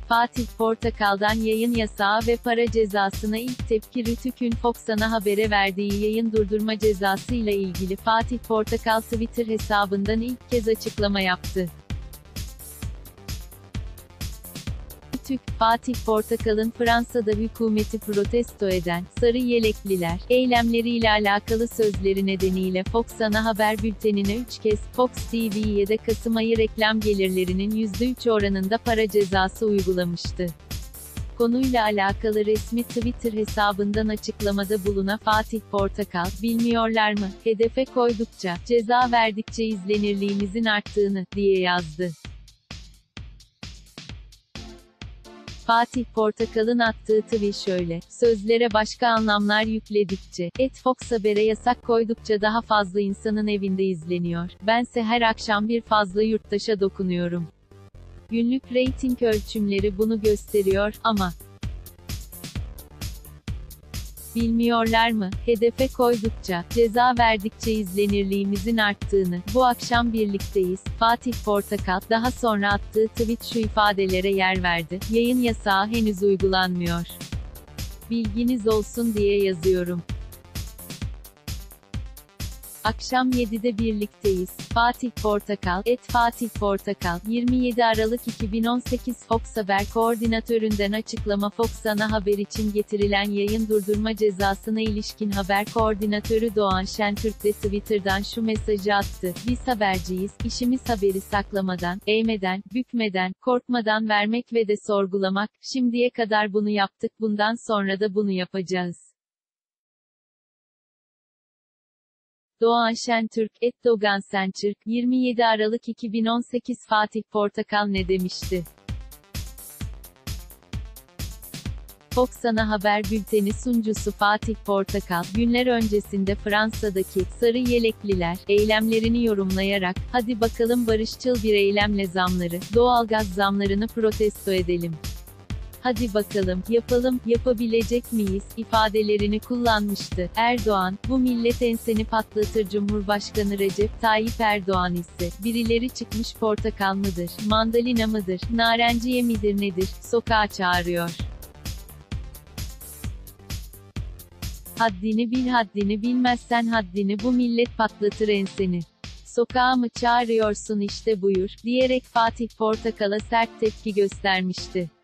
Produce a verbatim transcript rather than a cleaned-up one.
Fatih Portakal'dan yayın yasağı ve para cezasına ilk tepki Rütük'ün Fox Ana Haber'e verdiği yayın durdurma cezasıyla ilgili Fatih Portakal Twitter hesabından ilk kez açıklama yaptı. Rütük, Fatih Portakal'ın Fransa'da hükümeti protesto eden "sarı yelekliler" eylemleriyle alakalı sözleri nedeniyle Fox Ana Haber bültenine üç kez, Fox T V'ye de Kasım ayı reklam gelirlerinin yüzde üç oranında para cezası uygulamıştı. Konuyla alakalı resmi Twitter hesabından açıklamada bulunan Fatih Portakal, "Bilmiyorlar mı, hedefe koydukça, ceza verdikçe izlenirliğimizin arttığını" diye yazdı. Fatih Portakal'ın attığı tweet şöyle: "Sözlere başka anlamlar yükledikçe, et Fox Haber'e yasak koydukça daha fazla insanın evinde izleniyor. Bense her akşam bir fazla yurttaşa dokunuyorum. Günlük reyting ölçümleri bunu gösteriyor, ama bilmiyorlar mı, hedefe koydukça, ceza verdikçe izlenirliğimizin arttığını, bu akşam birlikteyiz." Fatih Portakal, daha sonra attığı tweet şu ifadelere yer verdi: "Yayın yasağı henüz uygulanmıyor. Bilginiz olsun diye yazıyorum. Akşam yedide birlikteyiz." Fatih Portakal, et Fatih Portakal, yirmi yedi Aralık iki bin on sekiz Fox Haber koordinatöründen açıklama. Fox Ana Haber için getirilen yayın durdurma cezasına ilişkin haber koordinatörü Doğan Şentürk de Twitter'dan şu mesajı attı: "Biz haberciyiz, işimiz haberi saklamadan, eğmeden, bükmeden, korkmadan vermek ve de sorgulamak. Şimdiye kadar bunu yaptık, bundan sonra da bunu yapacağız." Doğan Şentürk, et Dogan Şentürk, yirmi yedi Aralık iki bin on sekiz Fatih Portakal ne demişti? Fox Ana Haber bülteni sunucusu Fatih Portakal, günler öncesinde Fransa'daki "sarı yelekliler" eylemlerini yorumlayarak, "Hadi bakalım barışçıl bir eylemle zamları, doğalgaz zamlarını protesto edelim. Hadi bakalım, yapalım, yapabilecek miyiz?" ifadelerini kullanmıştı. Erdoğan, "Bu millet enseni patlatır." Cumhurbaşkanı Recep Tayyip Erdoğan ise, "Birileri çıkmış portakal mıdır, mandalina mıdır, narenciye midir nedir, sokağa çağırıyor. Haddini bil, haddini bilmezsen haddini, bu millet patlatır enseni. Sokağa mı çağırıyorsun, işte buyur," diyerek Fatih Portakal'a sert tepki göstermişti.